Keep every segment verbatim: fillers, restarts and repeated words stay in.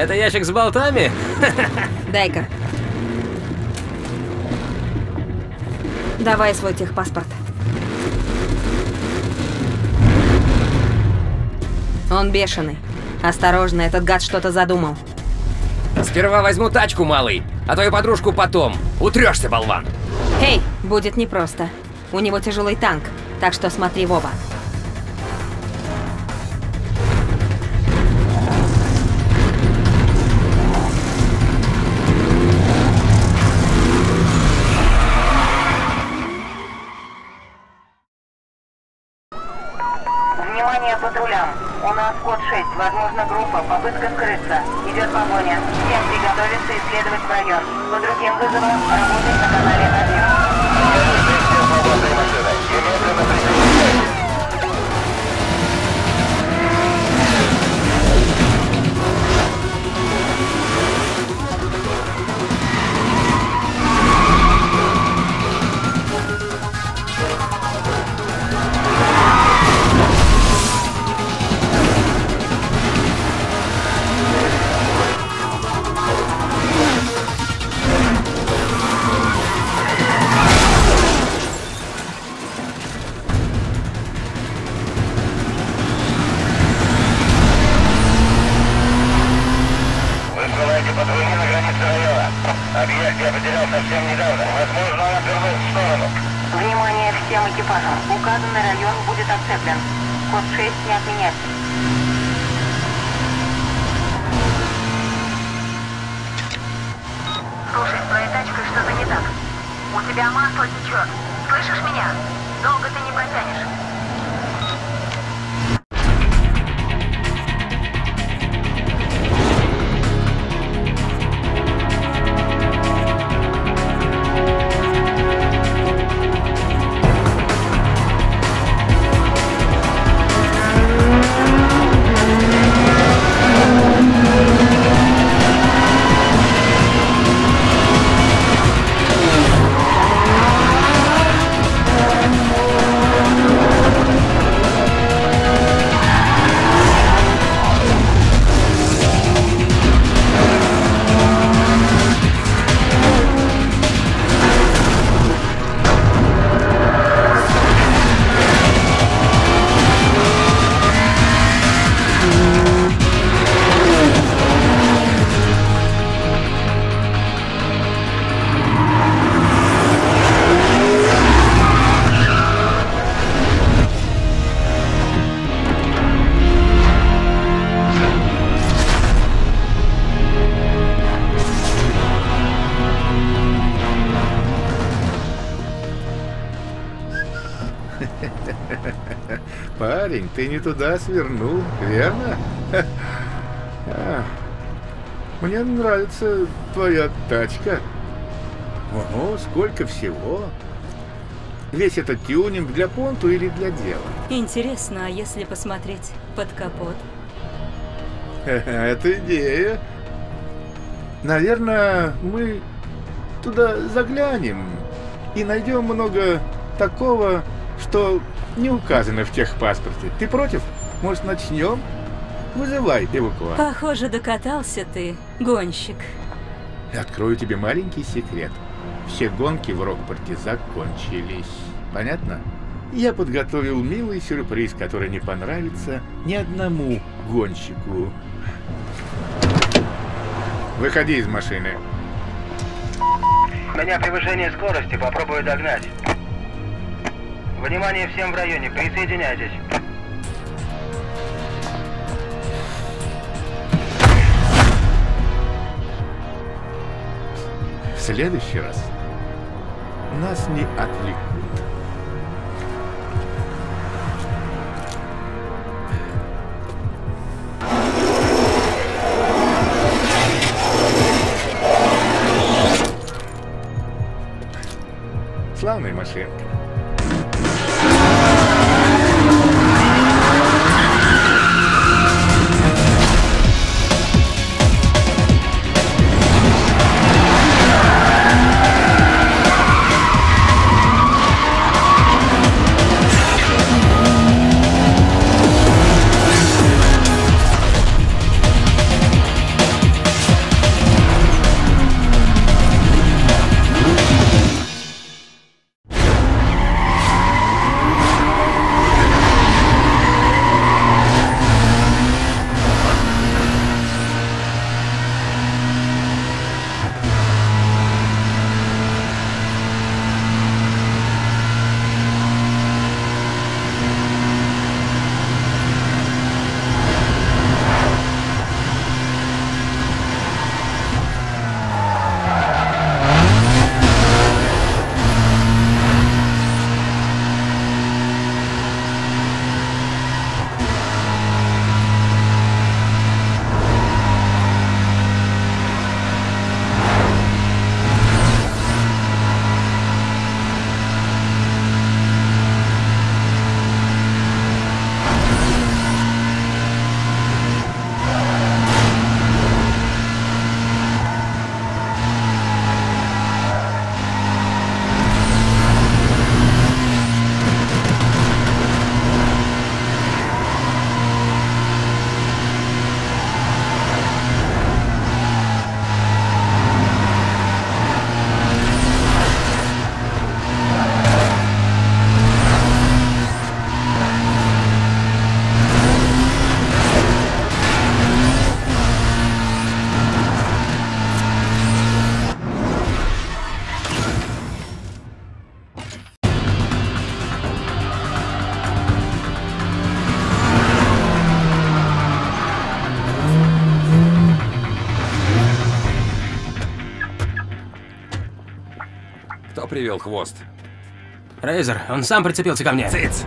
Это ящик с болтами? Дай-ка. Давай свой техпаспорт. Он бешеный. Осторожно, этот гад что-то задумал. Сперва возьму тачку, малый, а твою подружку потом. Утрешься, болван. Эй, будет непросто. У него тяжелый танк, так что смотри в оба. Внимание патрулям! У нас код шесть, возможно группа, попытка скрыться. Идет погоня. Всем приготовиться исследовать район. По другим вызовам работать на канале один. Объект я потерял совсем недавно. Возможно, он отвернул в сторону. Внимание всем экипажам. Указанный район будет оцеплен. Код шесть не отменять. Слушай, с твоей тачкой что-то не так. У тебя масло течет. Слышишь меня? Долго ты не протянешь. Парень, ты не туда свернул, верно? А, мне нравится твоя тачка. Ого, сколько всего. Весь этот тюнинг для понту или для дела? Интересно, а если посмотреть под капот? Это идея. Наверное, мы туда заглянем и найдем много такого, что не указано в техпаспорте. Ты против? Может, начнем? Вызывай эвакуатор. Похоже, докатался ты, гонщик. Открою тебе маленький секрет. Все гонки в Рокпорте закончились. Понятно? Я подготовил милый сюрприз, который не понравится ни одному гонщику. Выходи из машины. У меня превышение скорости, попробую догнать. Внимание всем в районе, присоединяйтесь. В следующий раз нас не отвлекут. Славная машинка. Кто привел хвост? Рейзер, он сам прицепился ко мне. Цыц!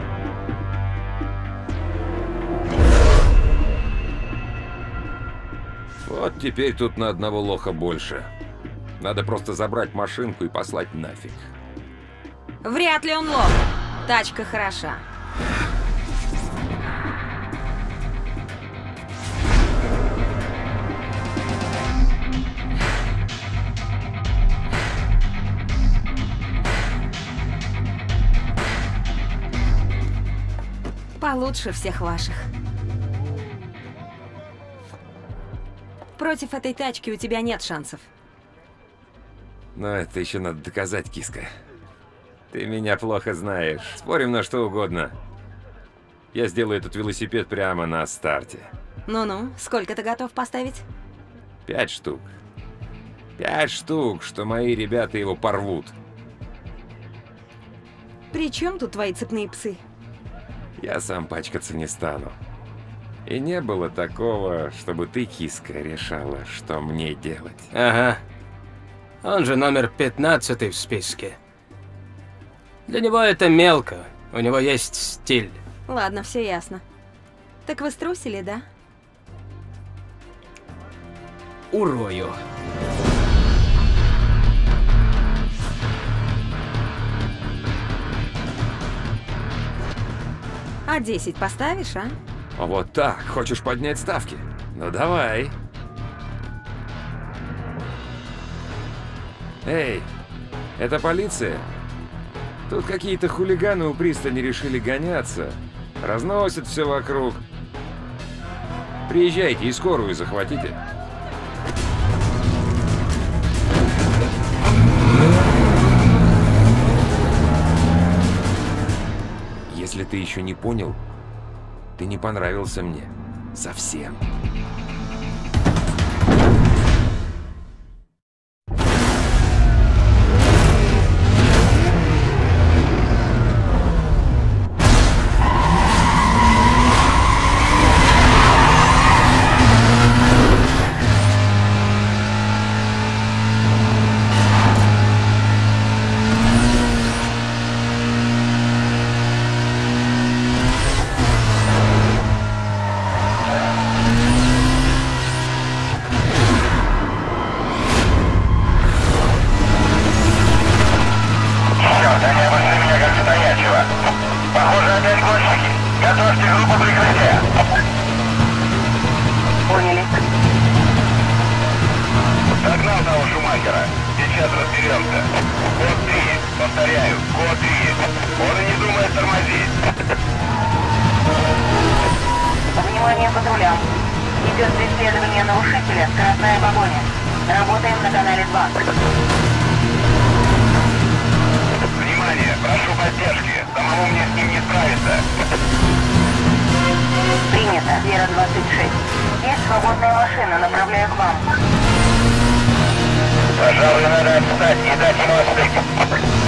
Вот теперь тут на одного лоха больше. Надо просто забрать машинку и послать нафиг. Вряд ли он лох. Тачка хороша. Получше всех ваших. Против этой тачки у тебя нет шансов. Но это еще надо доказать, киска. Ты меня плохо знаешь. Спорим на что угодно. Я сделаю этот велосипед прямо на старте. Ну-ну, сколько ты готов поставить? Пять штук. Пять штук, что мои ребята его порвут. При чем тут твои цепные псы? Я сам пачкаться не стану. И не было такого, чтобы ты, киска, решала, что мне делать. Ага. Он же номер пятнадцатый в списке. Для него это мелко. У него есть стиль. Ладно, все ясно. Так вы струсили, да? Урою. А десять поставишь, а? А вот так, хочешь поднять ставки? Ну давай. Эй, это полиция? Тут какие-то хулиганы у пристани решили гоняться. Разносят все вокруг. Приезжайте и скорую захватите. Если ты еще не понял, ты не понравился мне. Совсем. Похоже, опять гонщики. Готовьте группу прикрытия. Поняли. Догнал того Шумахера. Сейчас разберемся. Код три. Повторяю, код три. Он и не думает тормозить. Внимание патрулям. Идет преследование нарушителя. Скоростная погоня. Работаем на канале два. Внимание, прошу поддержки. Самому мне с ним не справиться. Принято. Вера двадцать шесть. Есть свободная машина. Направляю к вам. Пожалуй, надо отстать и дать ему остыть.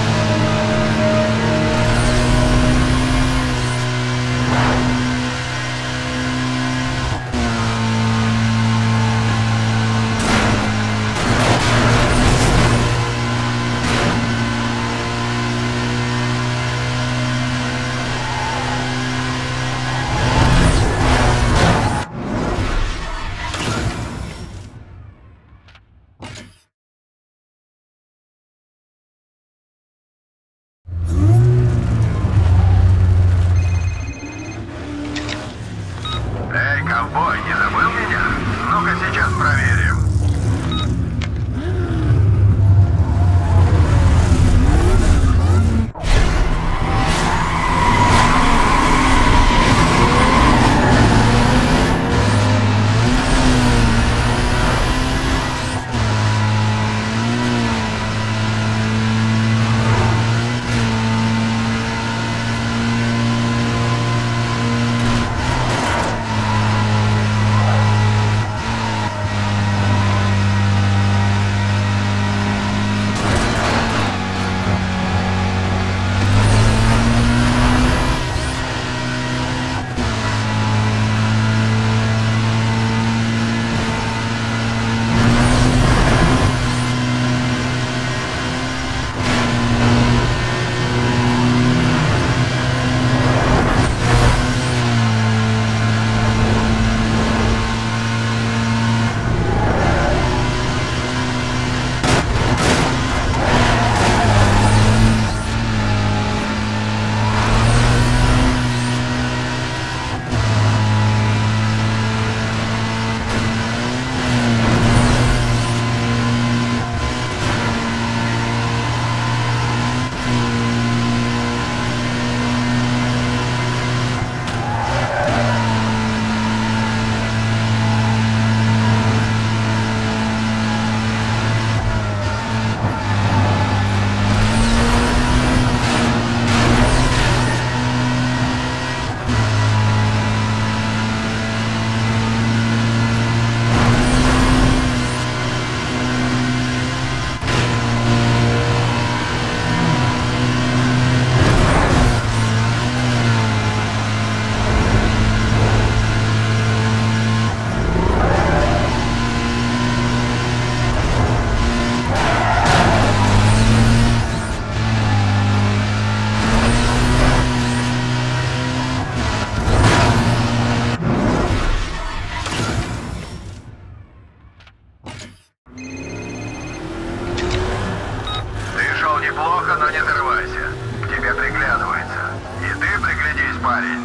неплохо, но не срывайся. К тебе приглядывается. И ты приглядись, парень.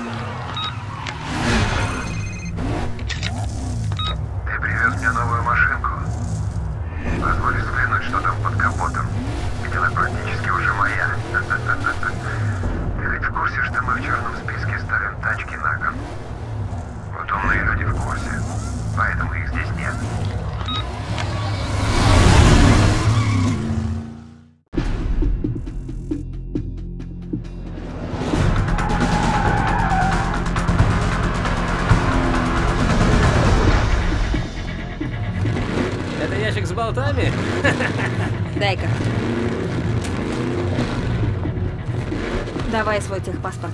Ты привез мне новую машинку. Позволь взглянуть, что там под капотом. Ведь она практически уже моя. Ты ведь в курсе, что мы в черном списке ставим тачки на кон? Вот умные люди в курсе. Поэтому их здесь нет. Это ящик с болтами? Дай-ка. Давай свой техпаспорт.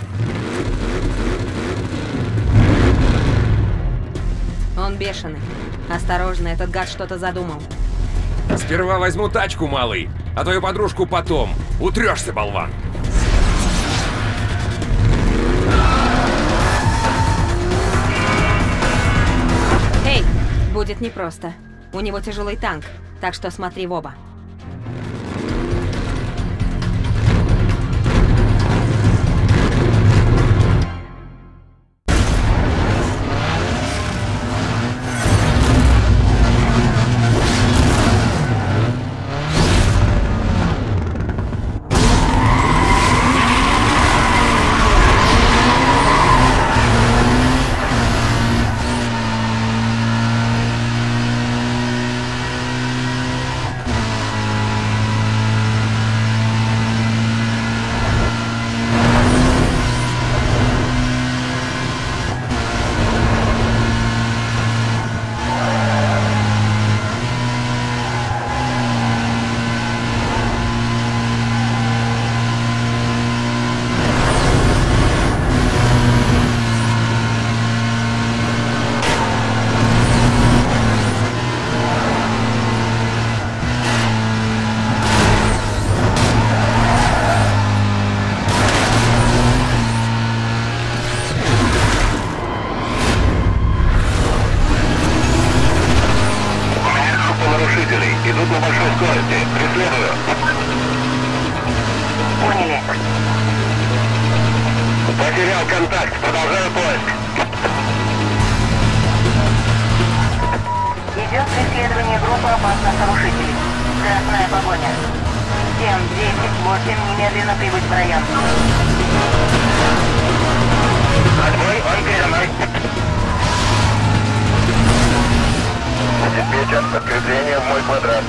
Он бешеный. Осторожно, этот гад что-то задумал. Сперва возьму тачку, малый, а твою подружку потом. Утрешься, болван. Эй, будет непросто. У него тяжелый танк, так что смотри в оба. Идут на большой скорости. Преследую. Поняли. Потерял контакт. Продолжаю поиск. Идет преследование группы опасных нарушителей. Красная погоня. семь, десять, восемь, немедленно прибыть в район. Отбой, он передо мной. Диспетчер, подкрепление в мой квадрат.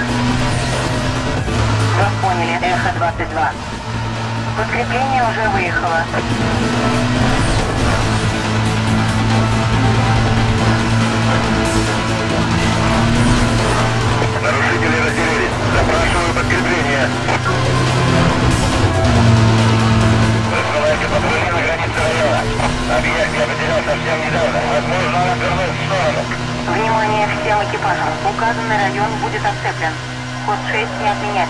Вас поняли, Эхо двадцать два. Подкрепление уже выехало. Нарушители разделились. Запрашиваю подкрепление. Высылайте патрули на границе района. Объект я потерял совсем недавно. Возможно, он отвернул в сторону. Внимание всем экипажам. Указанный район будет оцеплен. Код шесть не отменять.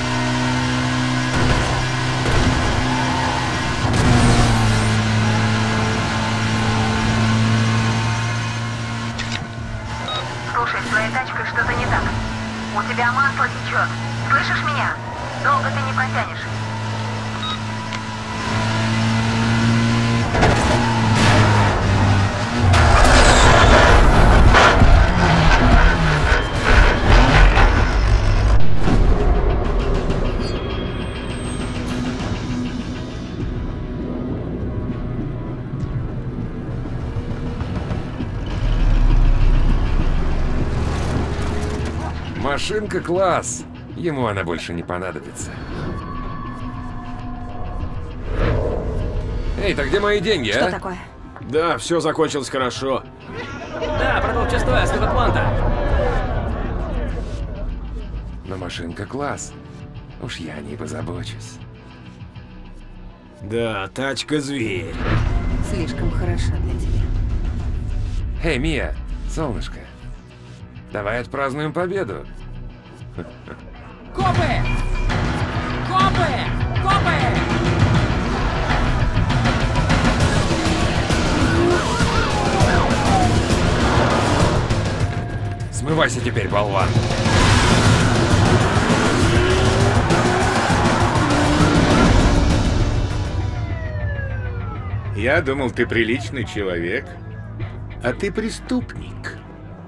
Слушай, с твоей тачкой что-то не так. У тебя масло течет. Слышишь меня? Долго ты не протянешь. Машинка класс. Ему она больше не понадобится. Эй, так где мои деньги, Что а? такое? Да, все закончилось хорошо. Да, продал частое с Левопланта. Но машинка класс. Уж я о ней позабочусь. Да, тачка зверь. Слишком хороша для тебя. Эй, Мия, солнышко, давай отпразднуем победу. Копы! Копы! Копы! Смывайся теперь, болван. Я думал, ты приличный человек, а ты преступник.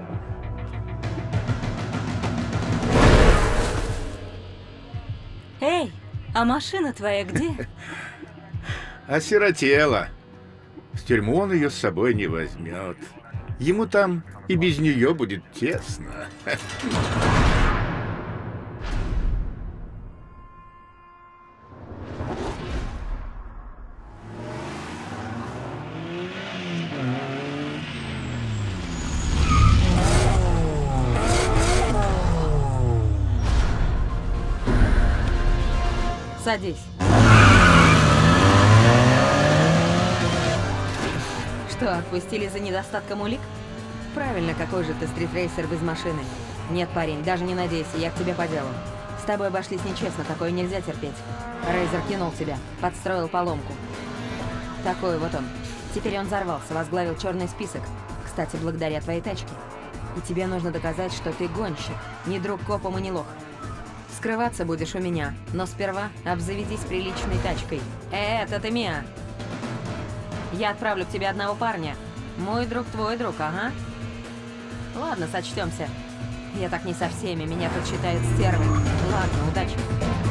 Эй, а машина твоя где? Осиротела. В тюрьму он ее с собой не возьмет. Ему там и без нее будет тесно. Садись. Что, отпустили за недостатком улик? Правильно, какой же ты стритрейсер без машины. Нет, парень, даже не надейся, я к тебе по делу. С тобой обошлись нечестно, такое нельзя терпеть. Рейзер кинул тебя, подстроил поломку. Такой вот он. Теперь он взорвался, возглавил черный список. Кстати, благодаря твоей тачке. И тебе нужно доказать, что ты гонщик, не друг копам и не лох. Скрываться будешь у меня, но сперва обзаведись приличной тачкой. Э, это ты, Миа. Я отправлю к тебе одного парня. Мой друг, твой друг, ага. Ладно, сочтемся. Я так не со всеми, меня тут считают стервой. Ладно, удачи.